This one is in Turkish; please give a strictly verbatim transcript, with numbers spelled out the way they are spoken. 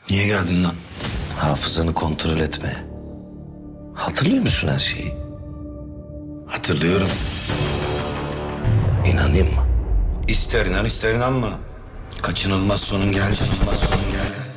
Niye geldin lan? Hafızanı kontrol etmeye. Hatırlıyor musun her şeyi? Hatırlıyorum. İnanayım mı? İster inan ister inanma. Kaçınılmaz sonun geldi. Kaçınılmaz sonun geldi.